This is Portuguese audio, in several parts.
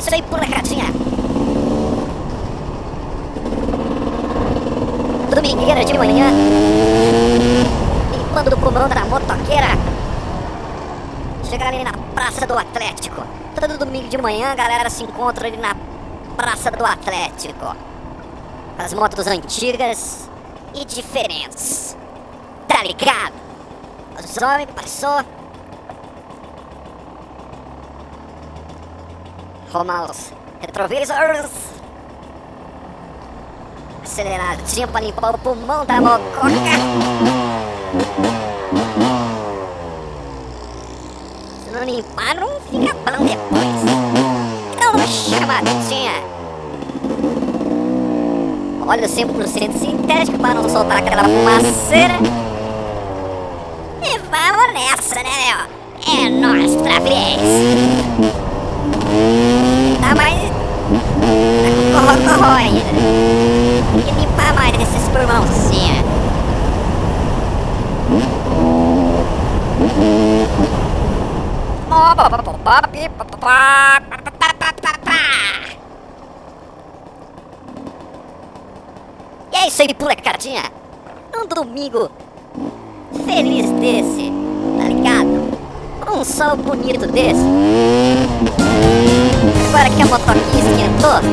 isso aí, molecadinha. Domingueira de manhã, limpando o pulmão da motoqueira. Chegar ali na Praça do Atlético. Todo domingo de manhã a galera se encontra ali na Praça do Atlético. As motos antigas e diferentes. Tá ligado? Os homens passou. Arrumar os retrovisores. Aceleradinho pra limpar o pulmão da mococa. Se não limpar, não fica bom depois. Dá uma chamadinha. Óleo 100% sintético para não soltar aquela fumaceira. E vamos nessa, né, meu? É nóis pra vez. Tá mais... tá com corro ainda. Tem que limpar mais esses pulmãozinhos. E é isso aí, molecadinha. Um domingo feliz desse, tá ligado? Um sol bonito desse. Agora que a motoquinha esquentou,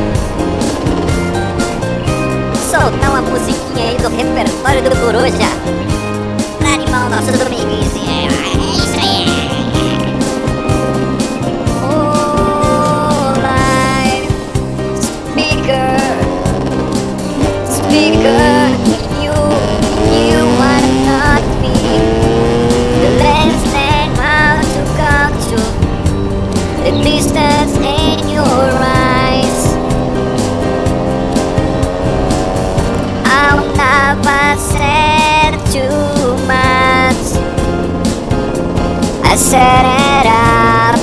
soltar uma musiquinha aí do repertório do Coruja pra animar o nosso dominguinho. É isso aí. Speaker, you wanna talk to me. The lens and how to come to the distance in your eyes. I'll never said too much. I set it up.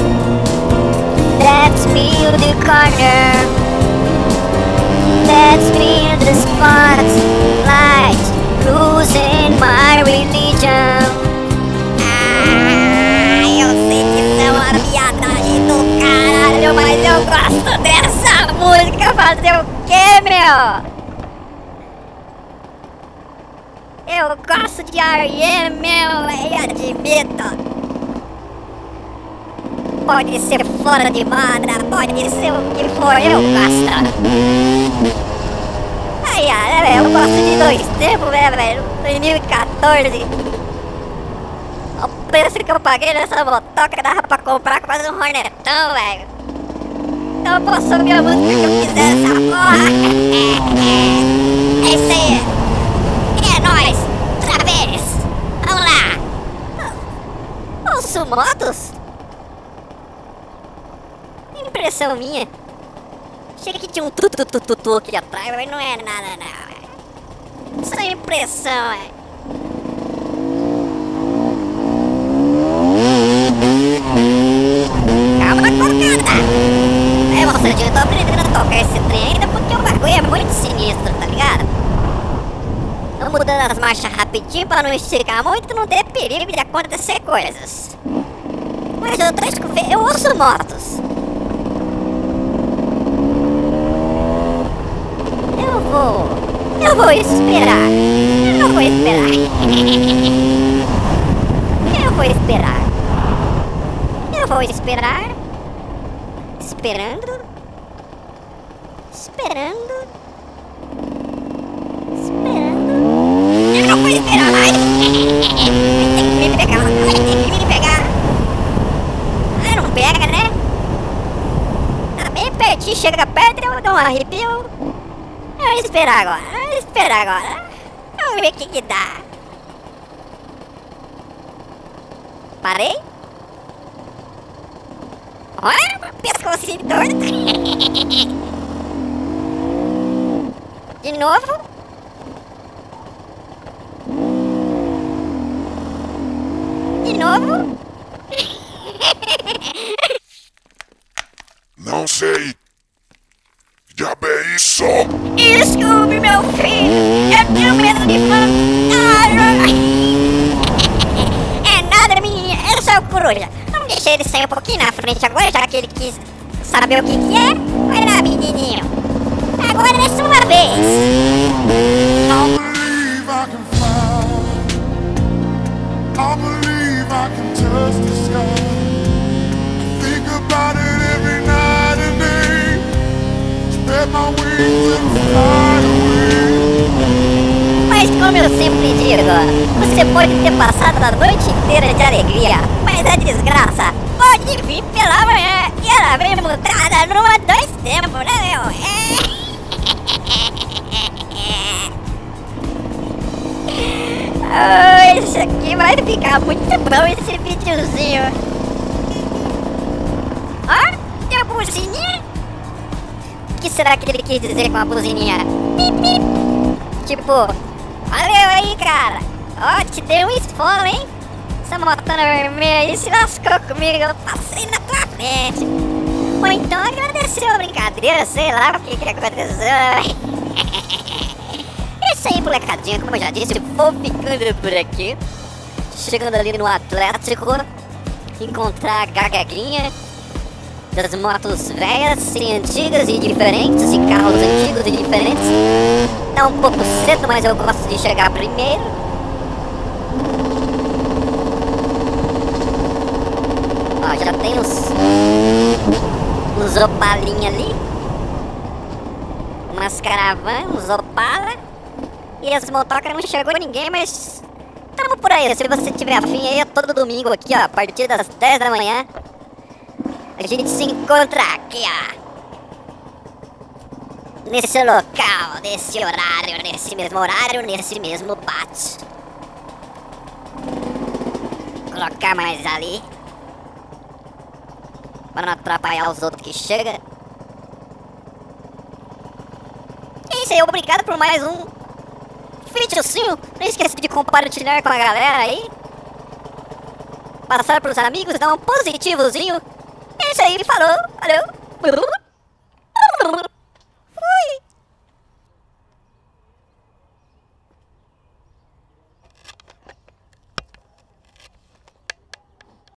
That's me the corner. Let's feel the spotlight, losing my religion. Eu sei que isso é uma viadagem do caralho, mas eu gosto dessa música. Fazer o quê, meu? Eu gosto de R.E.M., meu, e admito. Pode ser fora de moda, pode ser o que for, eu gosto. Ai, eu gosto de dois tempos, né, velho? 2014. O preço que eu paguei nessa motoca dava pra comprar quase um Hornetão, velho. Então eu posso ouvir a música que eu quiser nessa porra. É isso aí. É nóis, outra vez. Vamos lá. Ouço motos? Impressão minha. Achei que tinha um tututututu aqui atrás, mas não é nada não. Só impressão, é. Calma na cocada. É, moçadinho, eu tô aprendendo a tocar esse trem ainda porque o bagulho é muito sinistro, tá ligado? Tô mudando as marchas rapidinho pra não esticar muito e não ter perigo de acontecer coisas. Mas eu ouço motos. Eu vou esperar. Eu vou esperar. Eu vou esperar. Eu vou esperar. Esperando. Esperando. Esperando. Eu não vou esperar mais. Tem que me pegar. Tem que me pegar. Ah, não pega, né? Tá bem pertinho. Chega perto, eu dou um arrepio. Vamos esperar agora. Vamos ver o que dá. Parei? Olha, pescocinho torto. De novo. De novo. Não sei. Diabo é isso? Desculpe, meu filho. Eu tenho medo de fantasma. É nada, menina. Eu sou o Coruja. Vamos deixar ele sair um pouquinho na frente agora, já que ele quis Sabe o que que é? Vai lá, menininho. Agora é sua vez. I believe I can fly. I believe I can touch the sky. Think about it every night and day. Spread my wings and fly away. Mas como eu sempre digo, você pode ter passado a noite inteira de alegria, mas a desgraça pode vir pela manhã e ela vem mudada numa dois tempos, né, meu? Oh, isso aqui vai ficar muito bom, esse videozinho. Ó, tem a buzininha. O que será que ele quis dizer com a buzininha? Pip, pip. Tipo, valeu aí, cara. Ó, te dei um esfolo, hein? Essa motona vermelha aí se lascou comigo, eu passei na tua frente. Ou então agradeceu a brincadeira, sei lá o que que aconteceu. Isso aí, molecadinha, como eu já disse, vou ficando por aqui. Chegando ali no Atlético, encontrar a gagaguinha das motos velhas e antigas e diferentes, e carros antigos e diferentes. Tá um pouco cedo, mas eu gosto de chegar primeiro. Ó, já tem uns opalinha ali, umas caravanas, uns opala. E as motocas não chegou ninguém, mas tamo por aí. Se você tiver afim aí, todo domingo aqui, ó, a partir das 10 da manhã, a gente se encontra aqui, ó, nesse local, nesse horário, nesse mesmo bate. Vou colocar mais ali, pra não atrapalhar os outros que chegam. É isso aí, obrigado por mais um videozinho. Não esqueça de compartilhar com a galera aí, passar pros amigos, dar um positivozinho. É isso aí, falou, valeu.